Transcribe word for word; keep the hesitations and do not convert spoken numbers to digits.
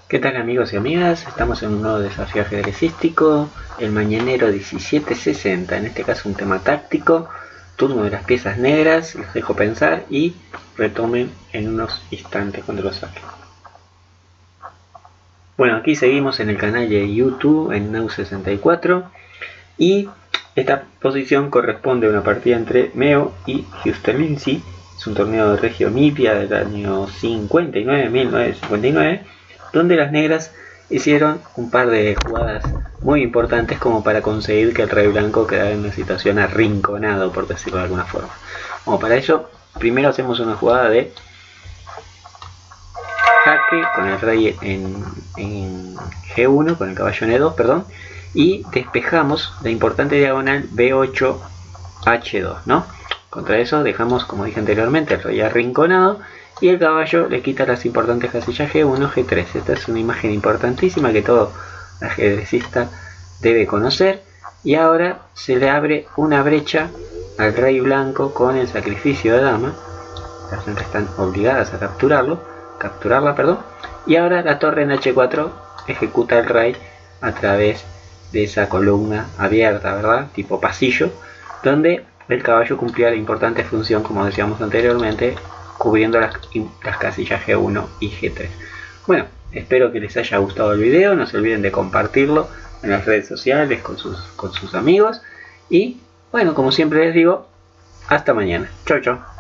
¿Qué tal amigos y amigas? Estamos en un nuevo desafío ajedrecístico, el Mañanero diecisiete sesenta, en este caso un tema táctico, turno de las piezas negras, los dejo pensar y retomen en unos instantes cuando lo saquen. Bueno, aquí seguimos en el canal de YouTube en Nau sesenta y cuatro y esta posición corresponde a una partida entre Meo y Houston Lindsay. Es un torneo de Regio Mipia del año cincuenta y nueve, mil novecientos cincuenta y nueve, donde las negras hicieron un par de jugadas muy importantes como para conseguir que el rey blanco quedara en una situación arrinconado, por decirlo de alguna forma. Como para ello, primero hacemos una jugada de jaque con el rey en, en G uno, con el caballo en E dos, perdón, y despejamos la importante diagonal B ocho H dos, ¿no? Contra eso dejamos, como dije anteriormente, el rey arrinconado y el caballo le quita las importantes casillas G uno, G tres. Esta es una imagen importantísima que todo ajedrecista debe conocer. Y ahora se le abre una brecha al rey blanco con el sacrificio de dama. Las blancas están obligadas a capturarlo, capturarla, perdón. Y ahora la torre en H cuatro ejecuta el rey a través de esa columna abierta, ¿verdad? Tipo pasillo, donde el caballo cumplía la importante función, como decíamos anteriormente, cubriendo las, las casillas G uno y G tres. Bueno, espero que les haya gustado el video, no se olviden de compartirlo en las redes sociales con sus, con sus amigos y bueno, como siempre les digo, hasta mañana. Chau chau.